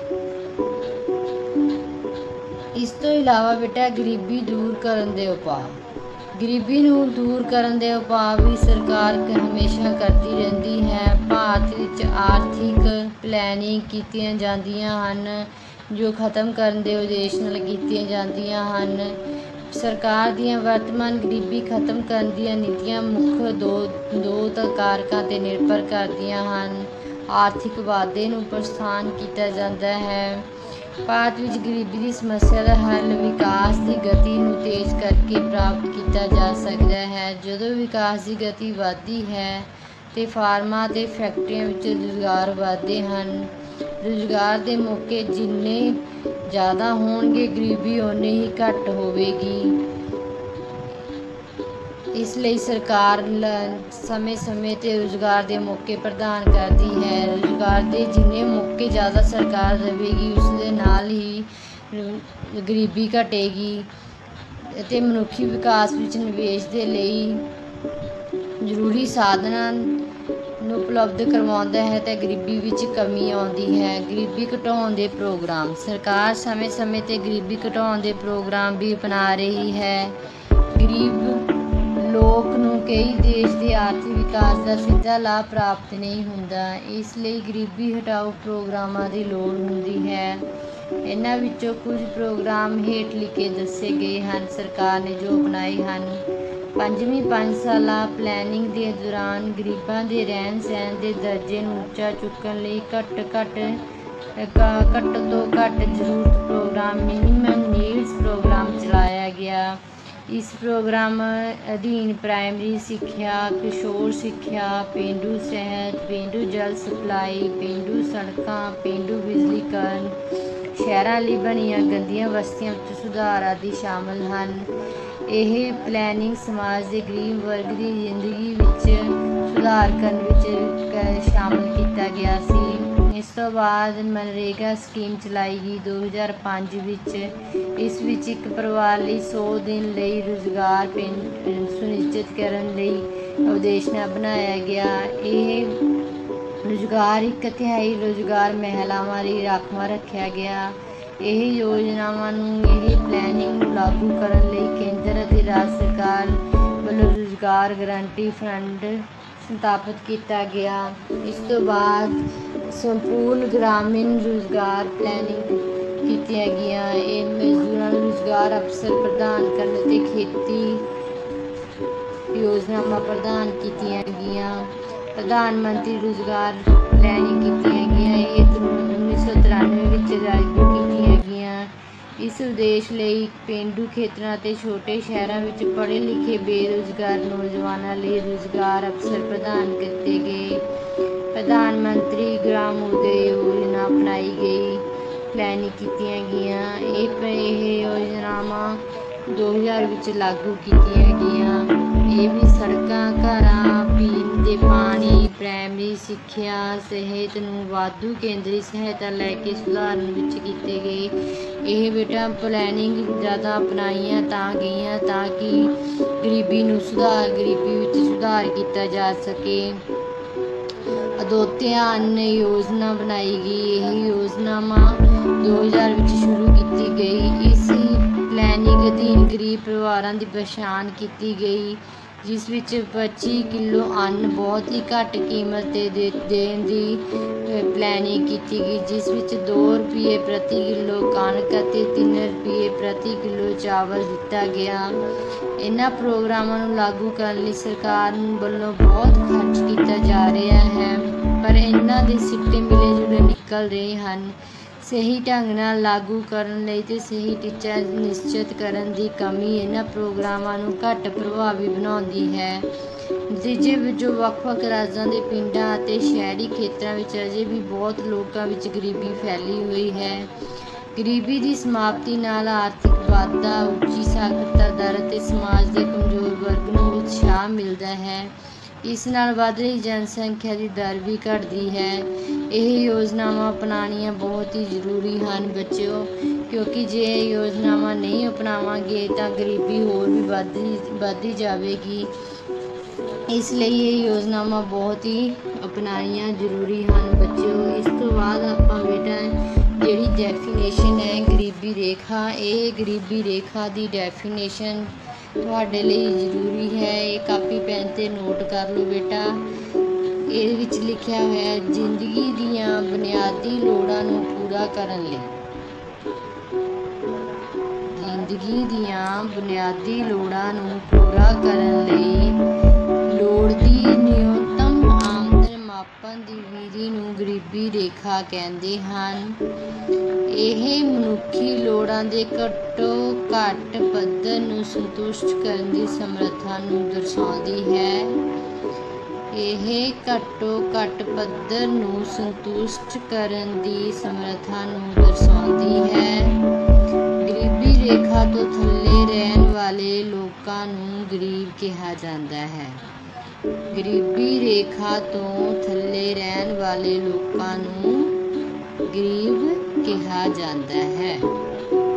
इस तो इलावा बेटा गरीबी दूर करन दे उपाय। गरीबी नूं दूर करन दे उपाय भी सरकार हमेशा करती रहती है। भारत विच आर्थिक प्लैनिंग कीतियां जांदियां हन जो खत्म करन दे उद्देश नाल कीतियां जांदियां हन। सरकार दीयां वर्तमान गरीबी खत्म करन दीयां नीतियां मुख्य दो कारकां ते निर्भर करदियां हन। आर्थिक वाधे नूं प्रोत्साहन किया जाता है। भारत विच गरीबी की समस्या का हल विकास की गति नूं तेज करके प्राप्त किया जा सकता है। जदों विकास की गति वधदी है तो फार्मां ते फैक्ट्रियां विच रोज़गार वधदे हैं। रोज़गार के मौके जिन्ने ज़्यादा होणगे गरीबी उन्नी ही घट होवेगी। इसलिए सरकार समय समय ते रोज़गार के मौके प्रदान करती है। रोज़गार के जिन्ने मौके ज़्यादा सरकार देवेगी उसके नाल ही ਗਰੀਬੀ ਘਟੇਗੀ ਅਤੇ ਮਨੁੱਖੀ ਵਿਕਾਸ ਵਿੱਚ ਨਿਵੇਸ਼ ਦੇ ਲਈ ਜ਼ਰੂਰੀ ਸਾਧਨਾਂ ਨੂੰ ਉਪਲਬਧ ਕਰਵਾਉਂਦਾ ਹੈ ਤਾਂ ਗਰੀਬੀ ਵਿੱਚ ਕਮੀ ਆਉਂਦੀ ਹੈ। ਗਰੀਬੀ ਘਟਾਉਣ ਦੇ ਪ੍ਰੋਗਰਾਮ। ਸਰਕਾਰ ਸਮੇਂ-ਸਮੇਂ 'ਤੇ ਗਰੀਬੀ ਘਟਾਉਣ ਦੇ ਪ੍ਰੋਗਰਾਮ ਵੀ ਅਪਣਾ ਰਹੀ ਹੈ। ਗਰੀਬ ਲੋਕ ਨੂੰ ਕਈ ਦੇਸ਼ ਦੇ ਆਰਥਿਕ ਵਿਕਾਸ ਦਾ ਸਿੱਧਾ ਲਾਭ ਪ੍ਰਾਪਤ ਨਹੀਂ ਹੁੰਦਾ, ਇਸ ਲਈ ਗਰੀਬੀ ਹਟਾਓ ਪ੍ਰੋਗਰਾਮਾਂ ਦੀ ਲੋੜ ਹੁੰਦੀ ਹੈ। ਇਹਨਾਂ ਵਿੱਚੋਂ ਕੁਝ ਪ੍ਰੋਗਰਾਮ ਹੇਠ ਲਿਖੇ ਦੱਸੇ ਗਏ ਹਨ। ਸਰਕਾਰ ਨੇ ਜੋ ਅਪਣਾਏ ਹਨ। 5ਵੀਂ 5 ਸਾਲਾ ਪਲੈਨਿੰਗ ਦੇ ਦੌਰਾਨ ਗਰੀਬਾਂ ਦੇ ਰਹਿਣ ਸਹਿਣ ਦੇ ਦਰਜੇ ਨੂੰ ਉੱਚਾ ਚੁੱਕਣ ਲਈ ਘੱਟ ਤੋਂ ਘੱਟ ਜ਼ਰੂਰਤ ਪ੍ਰੋਗਰਾਮ ਮਿਨੀਮਮ ਨੀਡਸ ਪ੍ਰੋਗਰਾਮ ਚਲਾਇਆ ਗਿਆ। ਇਸ ਪ੍ਰੋਗਰਾਮ ਅਧੀਨ ਪ੍ਰਾਇਮਰੀ ਸਿੱਖਿਆ, ਕਿਸ਼ੋਰ ਸਿੱਖਿਆ, ਪੇਂਡੂ ਸਿਹਤ, ਪੇਂਡੂ ਜਲ ਸਪਲਾਈ, ਪੇਂਡੂ ਸੜਕਾਂ, ਪੇਂਡੂ ਬਿਜਲੀਕਰਨ, ਸ਼ਹਿਰਾਂ ਲਈ ਬਣੀਆਂ ਗੰਦੀਆਂ ਬਸਤੀਆਂ ਵਿੱਚ ਸੁਧਾਰ ਆਦਿ ਸ਼ਾਮਲ ਹਨ। ਇਹ ਪਲੈਨਿੰਗ ਸਮਾਜ ਦੇ ਗਰੀਬ ਵਰਗ ਦੀ ਜ਼ਿੰਦਗੀ ਵਿੱਚ ਸੁਧਾਰ ਕਰਨ ਵਿੱਚ ਸ਼ਾਮਲ ਕੀਤਾ ਗਿਆ ਸੀ। ਇਸ ਤੋਂ ਬਾਅਦ ਮਨਰੇਗਾ ਸਕੀਮ ਚਲਾਈ ਗਈ 2005 ਵਿੱਚ। ਇਸ ਵਿੱਚ ਇੱਕ ਪਰਿਵਾਰ ਲਈ 100 ਦਿਨ ਲਈ ਰੁਜ਼ਗਾਰ ਸੁਨਿਸ਼ਚਿਤ ਕਰਨ ਲਈ ਉਦੇਸ਼ਨਾ ਬਣਾਇਆ ਗਿਆ। ਇਹ ਰੁਜ਼ਗਾਰ 1/3 ਰੁਜ਼ਗਾਰ ਮਹਿਲਾਵਾਂ ਲਈ ਰਾਖਵਾਂ ਰੱਖਿਆ ਗਿਆ। ਇਹ ਯੋਜਨਾਵਾਂ ਨੂੰ ਪਲੈਨਿੰਗ ਨੂੰ ਲਾਗੂ ਕਰਨ ਲਈ ਕੇਂਦਰ ਅਤੇ ਰਾਜ ਸਰਕਾਰ ਵੱਲੋਂ ਰੁਜ਼ਗਾਰ ਗਰੰਟੀ ਫੰਡ ਸਥਾਪਿਤ ਕੀਤਾ ਗਿਆ। ਇਸ ਤੋਂ ਬਾਅਦ ਸੰਪੂਰਨ ਗ੍ਰਾਮੀਣ ਰੁਜ਼ਗਾਰ ਪਲੈਨਿੰਗ ਕੀਤੀਆਂ ਗਈਆਂ। ਇਹ ਮਜ਼ਦੂਰਾਂ ਨੂੰ ਰੁਜ਼ਗਾਰ ਅਵਸਰ ਪ੍ਰਦਾਨ ਕਰਨ ਅਤੇ ਖੇਤੀ ਯੋਜਨਾਵਾਂ ਪ੍ਰਦਾਨ ਕੀਤੀਆਂ ਗਈਆਂ। ਪ੍ਰਧਾਨ ਮੰਤਰੀ ਰੁਜ਼ਗਾਰ ਪਲੈਨਿੰਗ ਕੀਤੀਆਂ ਗਈਆਂ। ਇਹ 1993 ਵਿੱਚ ਲਾਗੂ ਕੀਤੀਆਂ ਗਈਆਂ। ਇਸ ਉਦੇਸ਼ ਲਈ ਪੇਂਡੂ ਖੇਤਰਾਂ ਅਤੇ ਛੋਟੇ ਸ਼ਹਿਰਾਂ ਵਿੱਚ ਪੜ੍ਹੇ ਲਿਖੇ ਬੇਰੁਜ਼ਗਾਰ ਨੌਜਵਾਨਾਂ ਲਈ ਰੁਜ਼ਗਾਰ ਅਵਸਰ ਪ੍ਰਦਾਨ ਕੀਤੇ ਗਏ। ਪ੍ਰਧਾਨ ਮੰਤਰੀ ਗ੍ਰਾਮ ਉਦੈ ਯੋਜਨਾ ਅਪਣਾਈ ਗਈ, ਪਲੈਨਿੰਗ ਕੀਤੀਆਂ ਗਈਆਂ। ਇਹ ਯੋਜਨਾਵਾਂ 2000 ਵਿੱਚ ਲਾਗੂ ਕੀਤੀਆਂ ਗਈਆਂ। ਇਹ ਵੀ ਸੜਕਾਂ, ਘਰਾਂ, ਪੀਣ ਦੇ ਪਾਣੀ, ਪ੍ਰਾਇਮਰੀ ਸਿੱਖਿਆ, ਸਿਹਤ ਨੂੰ ਵਾਧੂ ਕੇਂਦਰੀ ਸਹਾਇਤਾ ਲੈ ਕੇ ਸੁਧਾਰਨ ਵਿੱਚ ਕੀਤੇ ਗਏ। ਇਹ ਪਲੈਨਿੰਗ ਜ਼ਿਆਦਾ ਅਪਣਾਈਆਂ ਤਾਂ ਗਈਆਂ ਤਾਂ ਕਿ ਗਰੀਬੀ ਵਿੱਚ ਸੁਧਾਰ ਕੀਤਾ ਜਾ ਸਕੇ। ਅਦੋਤਿਆ ਅੰਨ ਯੋਜਨਾ ਬਣਾਈ ਗਈ। ਇਹ ਯੋਜਨਾਵਾਂ 2000 ਵਿੱਚ ਸ਼ੁਰੂ ਕੀਤੀ ਗਈ। ਇਸ ਪਲੈਨਿੰਗ ਅਧੀਨ ਗਰੀਬ ਪਰਿਵਾਰਾਂ ਦੀ ਪਛਾਣ ਕੀਤੀ ਗਈ, ਜਿਸ ਵਿੱਚ 25 ਕਿਲੋ ਅੰਨ ਬਹੁਤ ਹੀ ਘੱਟ ਕੀਮਤ 'ਤੇ ਦੇਣ ਦੀ ਪਲੈਨਿੰਗ ਕੀਤੀ ਗਈ, ਜਿਸ ਵਿੱਚ 2 ਰੁਪਏ ਪ੍ਰਤੀ ਕਿਲੋ ਕਣਕ ਅਤੇ 3 ਰੁਪਏ ਪ੍ਰਤੀ ਕਿਲੋ ਚਾਵਲ ਦਿੱਤਾ ਗਿਆ। ਇਹਨਾਂ ਪ੍ਰੋਗਰਾਮਾਂ ਨੂੰ ਲਾਗੂ ਕਰਨ ਲਈ ਸਰਕਾਰ ਵੱਲੋਂ ਬਹੁਤ ਖਰਚ ਕੀਤਾ ਜਾ ਰਿਹਾ ਹੈ, ਪਰ ਇਹਨਾਂ ਦੇ ਸਿੱਟੇ ਮਿਲੇ ਜੁਲੇ ਨਿਕਲ ਰਹੇ ਹਨ। ਸਹੀ ਢੰਗ ਨਾਲ ਲਾਗੂ ਕਰਨ ਲਈ ਅਤੇ ਸਹੀ ਟੀਚਾ ਨਿਸ਼ਚਿਤ ਕਰਨ ਦੀ ਕਮੀ ਇਹਨਾਂ ਪ੍ਰੋਗਰਾਮਾਂ ਨੂੰ ਘੱਟ ਪ੍ਰਭਾਵੀ ਬਣਾਉਂਦੀ ਹੈ। ਨਤੀਜੇ ਵਜੋਂ ਵੱਖ-ਵੱਖ ਰਾਜਾਂ ਦੇ ਪਿੰਡਾਂ ਅਤੇ ਸ਼ਹਿਰੀ ਖੇਤਰਾਂ ਵਿੱਚ ਅਜੇ ਵੀ ਬਹੁਤ ਲੋਕਾਂ ਵਿੱਚ ਗਰੀਬੀ ਫੈਲੀ ਹੋਈ ਹੈ। ਗਰੀਬੀ ਦੀ ਸਮਾਪਤੀ ਨਾਲ ਆਰਥਿਕ ਵਾਧਾ, ਉੱਚੀ ਸਾਖਰਤਾ ਦਰ ਅਤੇ ਸਮਾਜ ਦੇ ਕਮਜ਼ੋਰ ਵਰਗ ਨੂੰ ਉਤਸ਼ਾਹ ਮਿਲਦਾ ਹੈ। ਇਸ ਨਾਲ ਵੱਧ ਰਹੀ ਜਨਸੰਖਿਆ ਦੀ ਦਰ ਵੀ ਘਟਦੀ ਹੈ। ਇਹ ਯੋਜਨਾਵਾਂ ਅਪਣਾਉਣੀਆਂ ਬਹੁਤ ਹੀ ਜ਼ਰੂਰੀ ਹਨ ਬੱਚਿਓ, ਕਿਉਂਕਿ ਜੇ ਇਹ ਯੋਜਨਾਵਾਂ ਨਹੀਂ ਅਪਣਾਵਾਂਗੇ ਤਾਂ ਗਰੀਬੀ ਹੋਰ ਵੀ ਵੱਧਦੀ ਜਾਵੇਗੀ। ਇਸ ਲਈ ਇਹ ਯੋਜਨਾਵਾਂ ਬਹੁਤ ਹੀ ਅਪਣਾਉਣੀਆਂ ਜ਼ਰੂਰੀ ਹਨ ਬੱਚਿਓ। ਇਸ ਤੋਂ ਬਾਅਦ ਆਪਾਂ ਬੇਟਾ ਜਿਹੜੀ ਡੈਫੀਨੇਸ਼ਨ ਹੈ ਗਰੀਬੀ ਰੇਖਾ, ਇਹ ਗਰੀਬੀ ਰੇਖਾ ਦੀ ਡੈਫੀਨੇਸ਼ਨ ਤੁਹਾਡੇ ਲਈ ਜ਼ਰੂਰੀ ਹੈ। ਇਹ ਕਾਪੀ ਪੈਨ 'ਤੇ ਨੋਟ ਕਰ ਲਓ ਬੇਟਾ। ਇਹਦੇ ਵਿੱਚ ਲਿਖਿਆ ਹੋਇਆ ਜ਼ਿੰਦਗੀ ਦੀਆਂ ਬੁਨਿਆਦੀ ਲੋੜਾਂ ਨੂੰ ਪੂਰਾ ਕਰਨ ਲਈ। ਜ਼ਿੰਦਗੀ ਦੀਆਂ ਬੁਨਿਆਦੀ ਲੋੜਾਂ ਨੂੰ ਪੂਰਾ ਕਰਨ ਲਈ ਲੋੜਦੀ ਨਿਊਨਤਮ ਆਮਦਨ ਮਾਪਣ ਦੀ ਵਿਧੀ ਨੂੰ ਗਰੀਬੀ ਰੇਖਾ ਕਹਿੰਦੇ ਹਨ। ਇਹ ਮਨੁੱਖੀ ਲੋੜਾਂ ਦੇ ਘੱਟੋ ਘੱਟ ਪੱਧਰ ਨੂੰ ਸੰਤੁਸ਼ਟ ਕਰਨ ਦੀ ਸਮਰੱਥਾ ਨੂੰ ਦਰਸਾਉਂਦੀ ਹੈ। ਇਹ ਘੱਟੋ ਘੱਟ ਪੱਧਰ ਨੂੰ ਸੰਤੁਸ਼ਟ ਕਰਨ ਦੀ ਸਮਰੱਥਾ ਨੂੰ ਦਰਸਾਉਂਦੀ ਹੈ। ਗਰੀਬੀ ਰੇਖਾ ਤੋਂ ਥੱਲੇ ਰਹਿਣ ਵਾਲੇ ਲੋਕਾਂ ਨੂੰ ਗਰੀਬ ਕਿਹਾ ਜਾਂਦਾ ਹੈ। ਗਰੀਬੀ ਰੇਖਾ ਤੋਂ ਥੱਲੇ ਰਹਿਣ ਵਾਲੇ ਲੋਕਾਂ ਨੂੰ ਗਰੀਬ ਕਿਹਾ ਜਾਂਦਾ ਹੈ।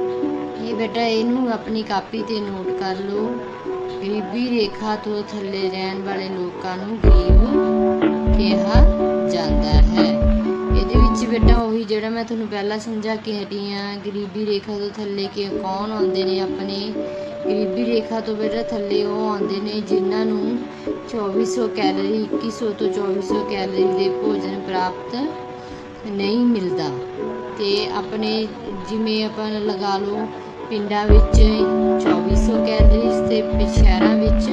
ये बेटा इनू अपनी कापी ते नोट कर लो। गरीबी रेखा तो थल्ले रहन वाले लोगों नूं गरीब कहा जाता है। ਇਹਦੇ ਵਿੱਚ बेटा ਉਹੀ ਜਿਹੜਾ मैं ਤੁਹਾਨੂੰ ਪਹਿਲਾਂ समझा के हटी हाँ, गरीबी रेखा तो थल्ले के कौन आते ने अपने गरीबी रेखा तो बेटा थल्ले वो आते ने जिन्हां नूं 2400 कैलोरी 2100 तो 2400 कैलोरी ਦੇ भोजन प्राप्त नहीं मिलता। तो अपने जिमें अपन लगा लो पिंडां विच 2400 कैलोरीज ते शहरां विच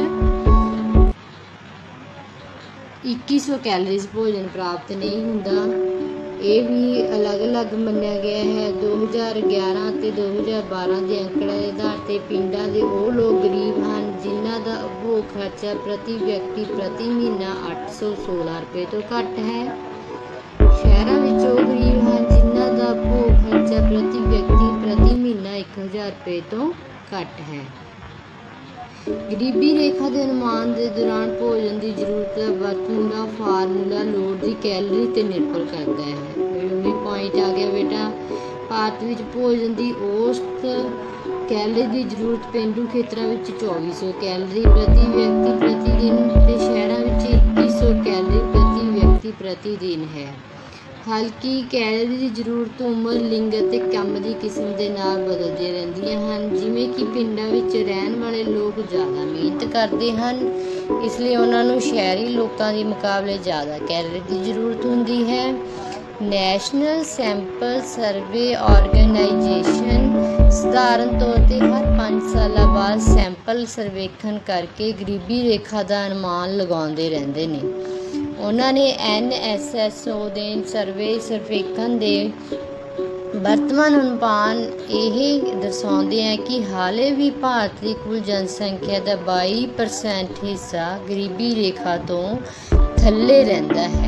2100 कैलोरीज भोजन प्राप्त नहीं हुंदा। ये भी अलग अलग मन्निया गया है। 2011 ते 2012 के अंकड़े के आधार पर पिंडां दे वो लोग गरीब हैं जिन्हां दा उपभोग खर्चा प्रति व्यक्ति प्रति महीना 816 रुपये तो घट है। शहरां विच वो गरीब हैं जिन्हां दा उपभोग खर्चा प्रति व्यक्ति प्रति महीना 1000 रुपये तो घट है। गरीबी रेखा के अनुमान के दौरान भोजन की जरूरत का वरतून फार्मूला लोड़ की कैलोरी पर निर्भर करता है। वही पॉइंट आ गया बेटा। भारत में भोजन की औसत कैलोरी की जरूरत पेंडू खेतरों में 2400 कैलोरी प्रति व्यक्ति प्रति दिन ते शहरों में 2100 कैलोरी प्रति व्यक्ति प्रति दिन है। हल्की कैलोरी की जरूरत उम्र लिंग ते काम की किस्म के नाल बदलदी रहिंदियां हन। जिवें कि पिंडां विच रहण वाले लोग ज़्यादा मेहनत करते हैं, इसलिए उन्हां नूं शहरी लोगों के मुकाबले ज़्यादा कैलोरी की जरूरत हुंदी है। नैशनल सैंपल सर्वे ऑर्गेनाइजेशन साधारण तौर पर हर 5 साल बाद सैंपल सर्वेखण करके गरीबी रेखा का अनुमान लगाते रहते हैं। उन्होंने NSSO के सर्वे सर्वेखण के वर्तमान अनुमान यह दर्शाते हैं कि हाले भी भारत की कुल जनसंख्या का 22% हिस्सा गरीबी रेखा तो थल्ले रहिंदा है।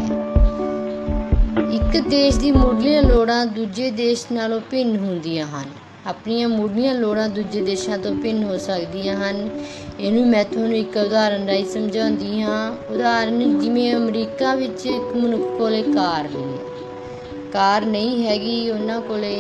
एक देश की मुढ़लियां लोड़ां दूजे देश नालों भिन्न हुंदियां हन। अपनियां मुढ़लियां लोड़ां दूजे देशों तो भिन्न हो सकदियां हन। इनू मैं तुहानूं एक उदाहरण राही समझाउंदी हाँ। उदाहरण जिवें अमरीका विच एक मनुख कोले कार नहीं हैगी उन्हां कोले,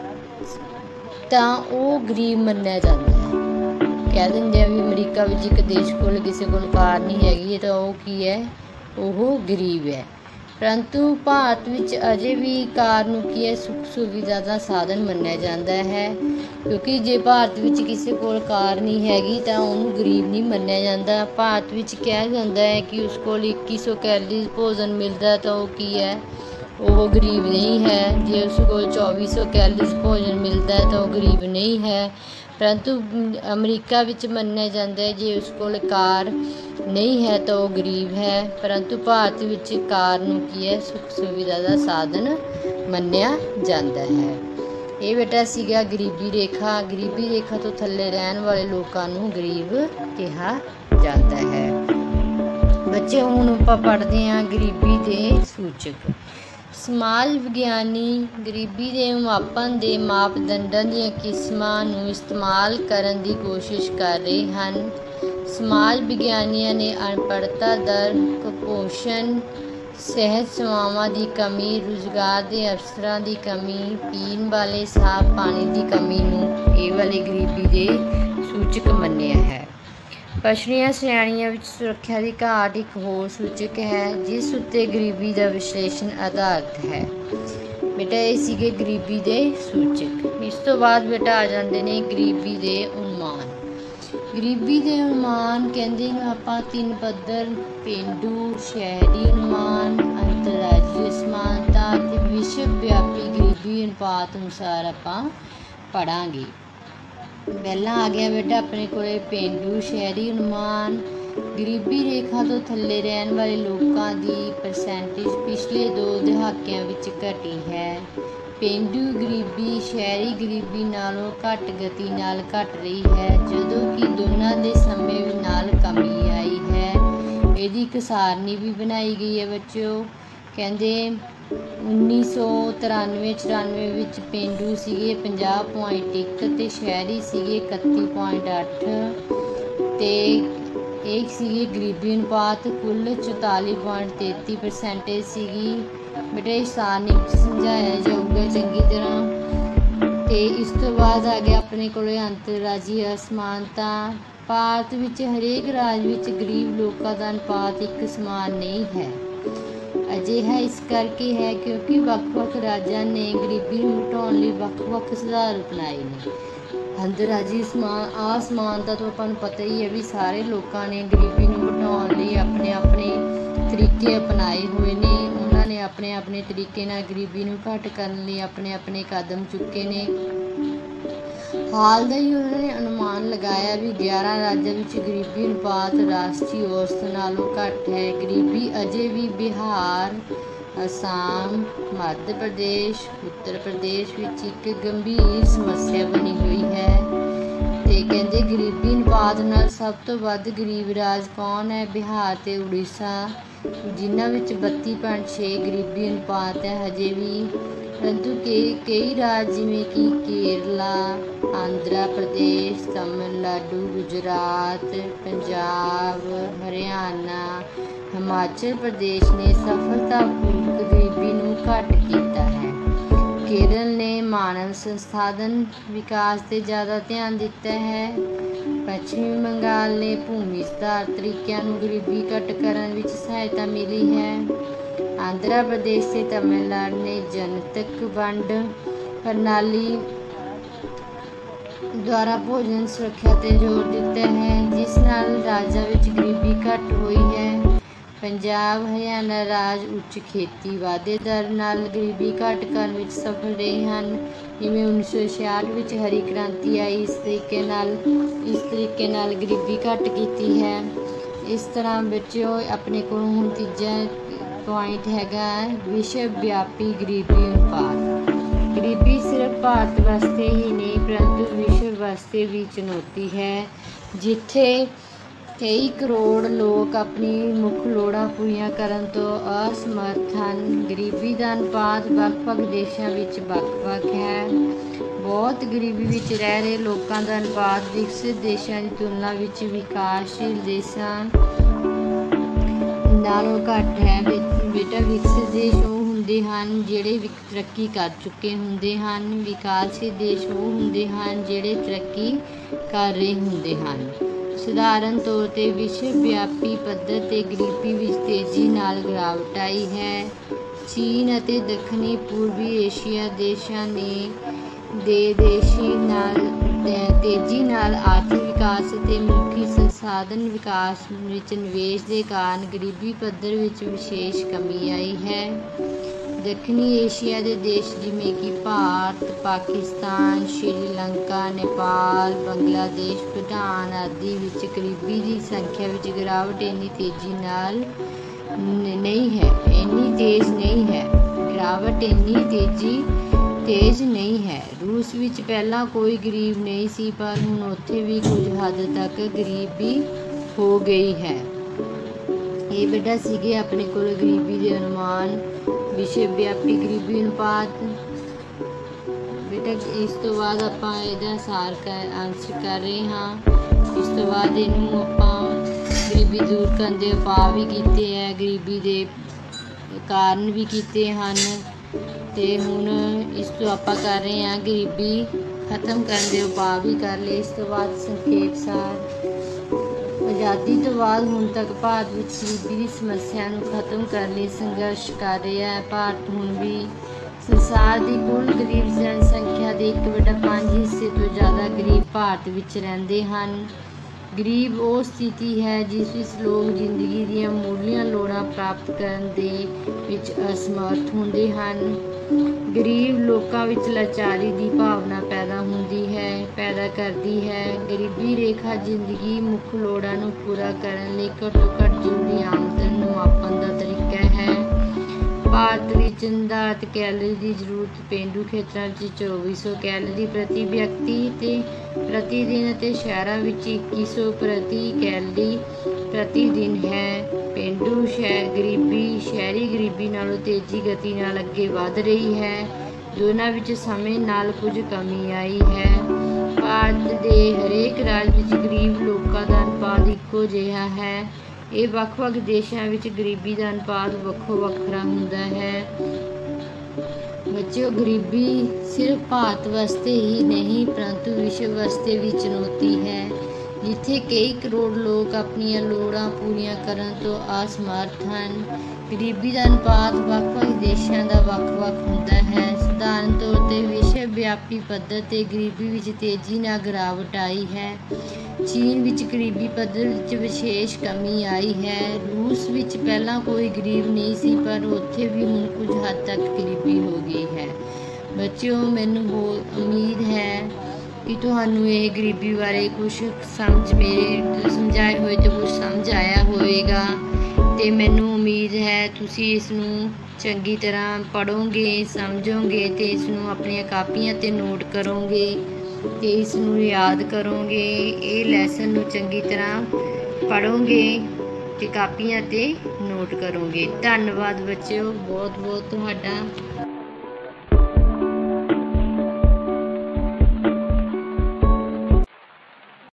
तां ओह गरीब मन्निया जांदा है। कह दिंदे भी अमरीका विच एक देश कोल किसी कोल कार नहीं हैगी तो ओह की है, ओह गरीब है। परंतु भारत विच अजे भी कार नूं की है सुख सुविधा का साधन मन्निया जाता है, क्योंकि जे भारत विच किसी कोल कार नहीं हैगी तो उन्होंने गरीब नहीं मन्निया जाता। भारत विच कहा जाता है कि उस कोल 2100 कैलोरी भोजन मिलता तो वो की है, वो गरीब नहीं है। जे उस कोल 2400 कैलोरी भोजन मिलता है तो वो गरीब नहीं है। परंतु अमरीका विच मन्निया जाता है जे उस कोल कार नहीं है तो वो गरीब है। परंतु भारत विच कार नूं की है सुख सुविधा का साधन मन्निया जाता है। ये बेटा सीगा गरीबी रेखा। गरीबी रेखा तो थल्ले रहन वाले लोगों नूं गरीब कहा जाता है। बच्चे हुण आपां पढ़दे हैं गरीबी के सूचक। समाज विग्यानी गरीबी के मापन के मापदंडों दी किस्मां नूं इस्तेमाल करन दी कोशिश कर रहे हैं। समाज विग्यानियों ने अनपढ़ता दर, कुपोषण, सेहत सेवावां की कमी, रोजगार के अवसरों की कमी, पीण वाले साफ पानी की कमी नूं ये वाले गरीबी के सूचक मन्निया है। पछड़ियां श्रेणियां विच सुरक्षा की घाट एक होर सूचक है जिस उत्ते गरीबी का विश्लेषण आधारित है। बेटा ये सीगे गरीबी के सूचक। इस तो बाद बेटा आ जाते हैं गरीबी के अनुमान। गरीबी के अनुमान कहते हैं आपां 3 पद्धर पेंडू शहरी अनुमान, अंतरराज्यीय समानता ते विश्व व्यापी गरीबी अनुपात अनुसार आपां पढ़ांगे। पहला आ गया बेटा अपने कोले पेंडू शहरी अनुमान। गरीबी रेखा तो थल्ले रहन वाले लोगों की परसेंटेज पिछले 2 दहाकियां विच घटी है। पेंडू गरीबी शहरी गरीबी नालों घट गति नाल घट रही है, जदों कि दोनों के समय नाल कमी आई है। यदि एक सारणी भी बनाई गई है बच्चों। कहते 1993-94 विच पेंडू सीगे 50.1 ते शहरी सीगे 31.8 ते एक सीगे गरीबी अनुपात कुल 44.33% सीगी। बेटा इस सारणी समझाया जाऊगा चंगी तरह। ਤੇ ਇਸ ਤੋਂ ਬਾਅਦ ਆ ਗਿਆ ਆਪਣੇ ਕੋਲ ਅੰਤਰਰਾਜੀ ਅਸਮਾਨਤਾ। ਭਾਰਤ ਵਿੱਚ ਹਰੇਕ ਰਾਜ ਵਿੱਚ ਗਰੀਬ ਲੋਕਾਂ ਦਾ ਅਨੁਪਾਤ ਇੱਕ ਸਮਾਨ ਨਹੀਂ ਹੈ। ਅਜਿਹਾ ਇਸ ਕਰਕੇ ਹੈ ਕਿਉਂਕਿ ਵੱਖ-ਵੱਖ ਰਾਜਾਂ ਨੇ ਗਰੀਬੀ ਨੂੰ ਮਿਟਾਉਣ ਲਈ ਵੱਖ-ਵੱਖ ਸੁਧਾਰ ਅਪਣਾਏ ਨੇ। ਅੰਤਰਰਾਜੀ ਅਸਮਾਨਤਾ ਤੋਂ ਆਪਾਂ ਨੂੰ ਪਤਾ ਹੀ ਹੈ ਵੀ ਸਾਰੇ ਲੋਕਾਂ ਨੇ ਗਰੀਬੀ ਨੂੰ ਮਿਟਾਉਣ ਲਈ ਆਪਣੇ ਤਰੀਕੇ ਅਪਣਾਏ ਹੋਏ ਨੇ। ਉਹਨਾਂ ਨੇ ਆਪਣੇ ਤਰੀਕੇ ਨਾਲ ਗਰੀਬੀ ਨੂੰ ਘੱਟ ਕਰਨ ਲਈ ਆਪਣੇ ਕਦਮ ਚੁੱਕੇ ਨੇ। ਹਾਲ ਦਾ ਹੀ ਉਹਨਾਂ ਨੇ ਅਨੁਮਾਨ ਲਗਾਇਆ ਵੀ 11 ਰਾਜਾਂ ਵਿੱਚ ਗਰੀਬੀ ਅਨੁਪਾਤ ਰਾਸ਼ਟਰੀ ਔਸਤ ਨਾਲੋਂ ਘੱਟ ਹੈ। ਗਰੀਬੀ ਅਜੇ ਵੀ ਬਿਹਾਰ, ਅਸਾਮ, ਮੱਧ ਪ੍ਰਦੇਸ਼, ਉੱਤਰ ਪ੍ਰਦੇਸ਼ ਵਿੱਚ ਇੱਕ ਗੰਭੀਰ ਸਮੱਸਿਆ ਬਣੀ ਹੋਈ ਹੈ। ਤੇ ਕਹਿੰਦੇ ਗਰੀਬੀ ਅਨੁਪਾਤ ਨਾਲ ਸਭ ਤੋਂ ਵੱਧ ਗਰੀਬ ਰਾਜ ਕੌਣ ਹੈ? ਬਿਹਾਰ ਤੇ ਉੜੀਸਾ, ਜਿਨ੍ਹਾਂ ਵਿੱਚ 32.6 ਗਰੀਬੀ ਅਨੁਪਾਤ ਹੈ ਹਜੇ ਵੀ। ਪਰੰਤੂ ਕਈ ਰਾਜ ਜਿਵੇਂ ਕਿ ਕੇਰਲਾ, ਆਂਧਰਾ ਪ੍ਰਦੇਸ਼, ਤਮਿਲਨਾਡੂ, ਗੁਜਰਾਤ, ਪੰਜਾਬ, ਹਰਿਆਣਾ, ਹਿਮਾਚਲ ਪ੍ਰਦੇਸ਼ ਨੇ ਸਫਲਤਾਪੂਰਵਕ ਗਰੀਬੀ ਨੂੰ ਘੱਟ ਕੀਤਾ ਹੈ। ਕੇਰਲ ਨੇ ਮਾਨਵ ਸੰਸਾਧਨ ਵਿਕਾਸ 'ਤੇ ਜ਼ਿਆਦਾ ਧਿਆਨ ਦਿੱਤਾ ਹੈ। ਪੱਛਮੀ ਬੰਗਾਲ ਨੇ ਭੂਮੀ ਸੁਧਾਰ ਤਰੀਕਿਆਂ ਨੂੰ ਗਰੀਬੀ ਘੱਟ ਕਰਨ ਵਿੱਚ ਸਹਾਇਤਾ ਮਿਲੀ ਹੈ। ਆਂਧਰਾ ਪ੍ਰਦੇਸ਼ ਤੇ ਤਮਿਲਨਾਡੂ ਨੇ ਜਨਤਕ ਵੰਡ ਪ੍ਰਣਾਲੀ ਦੁਆਰਾ ਭੋਜਨ ਸੁਰੱਖਿਆ 'ਤੇ ਜ਼ੋਰ ਦਿੱਤਾ ਹੈ, ਜਿਸ ਨਾਲ ਰਾਜਾਂ ਵਿੱਚ ਗਰੀਬੀ ਘੱਟ ਹੋਈ ਹੈ। ਪੰਜਾਬ, ਹਰਿਆਣਾ ਰਾਜ ਉੱਚ ਖੇਤੀ ਵਾਧੇ ਦਰ ਨਾਲ ਗਰੀਬੀ ਘੱਟ ਕਰਨ ਵਿੱਚ ਸਫਲ ਰਹੇ ਹਨ। ਜਿਵੇਂ 1966 ਵਿੱਚ ਹਰੀ ਕ੍ਰਾਂਤੀ ਆਈ, ਇਸ ਤਰੀਕੇ ਨਾਲ ਗਰੀਬੀ ਘੱਟ ਕੀਤੀ ਹੈ। ਇਸ ਤਰ੍ਹਾਂ ਬੱਚਿਓ ਆਪਣੇ ਕੋਲ ਹੁਣ ਤੀਜਾ ਪੁਆਇੰਟ ਹੈਗਾ ਵਿਸ਼ਵ ਵਿਆਪੀ ਗਰੀਬੀ ਅਨੁਪਾਤ। ਗਰੀਬੀ ਸਿਰਫ ਭਾਰਤ ਵਾਸਤੇ ਹੀ ਨਹੀਂ ਪਰੰਤੂ ਵਿਸ਼ਵ ਵਾਸਤੇ ਵੀ ਚੁਣੌਤੀ ਹੈ, ਜਿੱਥੇ ਕਈ ਕਰੋੜ ਲੋਕ ਆਪਣੀ ਮੁੱਖ ਲੋੜਾਂ ਪੂਰੀਆਂ ਕਰਨ ਤੋਂ ਅਸਮਰਥ ਹਨ। ਗਰੀਬੀ ਦਾ ਅਨੁਪਾਤ ਵੱਖ-ਵੱਖ ਦੇਸ਼ਾਂ ਵਿੱਚ ਵੱਖ-ਵੱਖ ਹੈ। ਬਹੁਤ ਗਰੀਬੀ ਵਿੱਚ ਰਹਿ ਰਹੇ ਲੋਕਾਂ ਦਾ ਅਨੁਪਾਤ ਵਿਕਸਿਤ ਦੇਸ਼ਾਂ ਦੀ ਤੁਲਨਾ ਵਿੱਚ ਵਿਕਾਸਸ਼ੀਲ ਦੇਸ਼ਾਂ ਨਾਲੋਂ ਘੱਟ ਹੈ। ਬੇਟਾ ਵਿਕਸਿਤ ਦੇਸ਼ ਉਹ ਹੁੰਦੇ ਹਨ ਜਿਹੜੇ ਤਰੱਕੀ ਕਰ ਚੁੱਕੇ ਹੁੰਦੇ ਹਨ। ਵਿਕਾਸਸ਼ੀਲ ਦੇਸ਼ ਉਹ ਹੁੰਦੇ ਹਨ ਜਿਹੜੇ ਤਰੱਕੀ ਕਰ ਰਹੇ ਹੁੰਦੇ ਹਨ। ਸਧਾਰਨ ਤੌਰ 'ਤੇ ਵਿਸ਼ਵ ਵਿਆਪੀ ਪੱਧਰ 'ਤੇ ਗਰੀਬੀ ਵਿੱਚ ਤੇਜ਼ੀ ਨਾਲ ਗਿਰਾਵਟ ਆਈ ਹੈ। ਚੀਨ ਅਤੇ ਦੱਖਣੀ ਪੂਰਬੀ ਏਸ਼ੀਆ ਦੇਸ਼ਾਂ ਨੇ ਤੇਜ਼ੀ ਨਾਲ ਆਰਥਿਕ ਵਿਕਾਸ ਅਤੇ ਮਨੁੱਖੀ ਸੰਸਾਧਨ ਵਿਕਾਸ ਵਿੱਚ ਨਿਵੇਸ਼ ਦੇ ਕਾਰਨ ਗਰੀਬੀ ਪੱਧਰ ਵਿੱਚ ਵਿਸ਼ੇਸ਼ ਕਮੀ ਆਈ ਹੈ। ਦੱਖਣੀ ਏਸ਼ੀਆ ਦੇ ਦੇਸ਼ ਜਿਵੇਂ ਕਿ ਭਾਰਤ, ਪਾਕਿਸਤਾਨ, ਸ਼੍ਰੀਲੰਕਾ, ਨੇਪਾਲ, ਬੰਗਲਾਦੇਸ਼, ਭੂਟਾਨ ਆਦਿ ਵਿੱਚ ਗਰੀਬੀ ਦੀ ਸੰਖਿਆ ਵਿੱਚ ਗਿਰਾਵਟ ਇੰਨੀ ਤੇਜ਼ ਨਹੀਂ ਹੈ। ਰੂਸ ਵਿੱਚ ਪਹਿਲਾਂ ਕੋਈ ਗਰੀਬ ਨਹੀਂ ਸੀ, ਪਰ ਹੁਣ ਉੱਥੇ ਵੀ ਕੁਝ ਹੱਦ ਤੱਕ ਗਰੀਬੀ ਹੋ ਗਈ ਹੈ। ਇਹ ਬੇਟਾ ਸੀਗੇ ਆਪਣੇ ਕੋਲ ਗਰੀਬੀ ਦੇ ਅਨੁਮਾਨ, ਵਿਸ਼ਵ ਵਿਆਪੀ ਗਰੀਬੀ ਅਨੁਪਾਤ। ਬੇਟਾ ਇਸ ਤੋਂ ਬਾਅਦ ਆਪਾਂ ਇਹਦਾ ਆਨਸਰ ਕਰ ਰਹੇ ਹਾਂ। ਇਸ ਤੋਂ ਬਾਅਦ ਇਹਨੂੰ ਆਪਾਂ ਗਰੀਬੀ ਦੂਰ ਕਰਨ ਦੇ ਉਪਾਅ ਵੀ ਕੀਤੇ ਹੈ, ਗਰੀਬੀ ਦੇ ਕਾਰਨ ਵੀ ਕੀਤੇ ਹਨ। ਤੇ ਹੁਣ ਇਸ ਤੋਂ ਆਪਾਂ ਕਰ ਰਹੇ ਹਾਂ ਗਰੀਬੀ ਖਤਮ ਕਰਨ ਦੇ ਉਪਾਅ ਵੀ ਕਰ ਲਏ। ਇਸ ਤੋਂ ਬਾਅਦ ਸੰਖੇਪ ਸਾਰ, ਆਜ਼ਾਦੀ ਤੋਂ ਬਾਅਦ ਹੁਣ ਤੱਕ ਭਾਰਤ ਵਿੱਚ ਗਰੀਬੀ ਦੀ ਸਮੱਸਿਆ ਨੂੰ ਖਤਮ ਕਰਨ ਲਈ ਸੰਘਰਸ਼ ਕਰ ਰਿਹਾ ਹੈ। ਭਾਰਤ ਹੁਣ ਵੀ ਸੰਸਾਰ ਦੀ ਕੁੱਲ ਗਰੀਬ ਜਨਸੰਖਿਆ ਦੇ 1/5 ਹਿੱਸੇ ਤੋਂ ਜ਼ਿਆਦਾ ਗਰੀਬ ਭਾਰਤ ਵਿੱਚ ਰਹਿੰਦੇ ਹਨ। ਗਰੀਬ ਉਹ ਸਥਿਤੀ ਹੈ ਜਿਸ ਵਿੱਚ ਲੋਕ ਜ਼ਿੰਦਗੀ ਦੀਆਂ ਮੁੱਢਲੀਆਂ ਲੋੜਾਂ ਪ੍ਰਾਪਤ ਕਰਨ ਦੇ ਵਿੱਚ ਅਸਮਰਥ ਹੁੰਦੇ ਹਨ। ਗਰੀਬ ਲੋਕਾਂ ਵਿੱਚ ਲਾਚਾਰੀ ਦੀ ਭਾਵਨਾ ਪੈਦਾ ਕਰਦੀ ਹੈ। ਗਰੀਬੀ ਰੇਖਾ ਜ਼ਿੰਦਗੀ ਮੁੱਖ ਲੋੜਾਂ ਨੂੰ ਪੂਰਾ ਕਰਨ ਲਈ ਘੱਟੋ ਘੱਟ ਜ਼ਰੂਰੀ ਆਮਦਨ ਨੂੰ ਮਾਪਣ ਦਾ ਤਰੀਕਾ ਹੈ। ਭਾਰਤ ਵਿੱਚ ਨਿਰਧਾਰਤ ਕੈਲੋਰੀ ਦੀ ਜ਼ਰੂਰਤ ਪੇਂਡੂ ਖੇਤਰਾਂ ਵਿੱਚ 2400 ਕੈਲੋਰੀ ਪ੍ਰਤੀ ਵਿਅਕਤੀ ਪ੍ਰਤੀ ਦਿਨ ਅਤੇ ਸ਼ਹਿਰਾਂ ਵਿੱਚ 2100 ਪ੍ਰਤੀ ਕੈਲੋਰੀ ਪ੍ਰਤੀ ਦਿਨ ਹੈ। ਪੇਂਡੂ ਗਰੀਬੀ ਸ਼ਹਿਰੀ ਗਰੀਬੀ ਨਾਲੋਂ ਤੇਜ਼ੀ ਗਤੀ ਨਾਲ ਅੱਗੇ ਵਧ ਰਹੀ ਹੈ। ਦੋਨਾਂ ਵਿੱਚ ਸਮੇਂ ਨਾਲ ਕੁਝ ਕਮੀ ਆਈ ਹੈ। ਭਾਰਤ ਦੇ ਹਰੇਕ ਰਾਜ ਵਿੱਚ ਗਰੀਬ ਲੋਕਾਂ ਦਾ ਅਨੁਪਾਤ ਇੱਕੋ ਜਿਹਾ ਹੈ। ਇਹ ਵੱਖ-ਵੱਖ ਦੇਸ਼ਾਂ ਵਿੱਚ ਗਰੀਬੀ ਦਾ ਅਨੁਪਾਤ ਵੱਖੋ ਵੱਖਰਾ ਹੁੰਦਾ ਹੈ। ਬੱਚਿਓ, ਗਰੀਬੀ ਸਿਰਫ ਭਾਰਤ ਵਾਸਤੇ ਹੀ ਨਹੀਂ ਪਰੰਤੂ ਵਿਸ਼ਵ ਵਾਸਤੇ ਵੀ ਚੁਣੌਤੀ ਹੈ, ਜਿੱਥੇ ਕਈ ਕਰੋੜ ਲੋਕ ਆਪਣੀਆਂ ਲੋੜਾਂ ਪੂਰੀਆਂ ਕਰਨ ਤੋਂ ਅਸਮਰਥ ਹਨ। ਗਰੀਬੀ ਦਾ ਅਨੁਪਾਤ ਵੱਖ-ਵੱਖ ਦੇਸ਼ਾਂ ਦਾ ਵੱਖ-ਵੱਖ ਹੁੰਦਾ ਹੈ। ਸਧਾਰਨ ਤੌਰ 'ਤੇ ਵਿਸ਼ਵ ਵਿਆਪੀ ਪੱਧਰ 'ਤੇ ਗਰੀਬੀ ਵਿੱਚ ਤੇਜ਼ੀ ਨਾਲ ਗਿਰਾਵਟ ਆਈ ਹੈ। ਚੀਨ ਵਿੱਚ ਗਰੀਬੀ ਪੱਧਰ ਵਿੱਚ ਵਿਸ਼ੇਸ਼ ਕਮੀ ਆਈ ਹੈ। ਰੂਸ ਵਿੱਚ ਪਹਿਲਾਂ ਕੋਈ ਗਰੀਬ ਨਹੀਂ ਸੀ, ਪਰ ਉੱਥੇ ਵੀ ਹੁਣ ਕੁਝ ਹੱਦ ਤੱਕ ਗਰੀਬੀ ਹੋ ਗਈ ਹੈ। ਬੱਚਿਓ, ਮੈਨੂੰ ਉਮੀਦ ਹੈ ਕਿ ਤੁਹਾਨੂੰ ਇਹ ਗਰੀਬੀ ਬਾਰੇ ਕੁਝ ਮੇਰੇ ਸਮਝਾਏ ਹੋਏ ਤੋਂ ਕੁਝ ਸਮਝ ਆਇਆ ਹੋਵੇਗਾ, ਅਤੇ ਮੈਨੂੰ ਉਮੀਦ ਹੈ ਤੁਸੀਂ ਇਸ ਨੂੰ ਚੰਗੀ ਤਰ੍ਹਾਂ ਪੜ੍ਹੋਗੇ, ਸਮਝੋਗੇ ਅਤੇ ਇਸ ਨੂੰ ਆਪਣੀਆਂ ਕਾਪੀਆਂ 'ਤੇ ਨੋਟ ਕਰੋਗੇ ਅਤੇ ਇਸ ਨੂੰ ਯਾਦ ਕਰੋਗੇ। ਇਹ ਲੈਸਨ ਨੂੰ ਚੰਗੀ ਤਰ੍ਹਾਂ ਪੜ੍ਹੋਗੇ ਅਤੇ ਕਾਪੀਆਂ 'ਤੇ ਨੋਟ ਕਰੋਗੇ। ਧੰਨਵਾਦ ਬੱਚਿਓ, ਬਹੁਤ ਬਹੁਤ ਤੁਹਾਡਾ।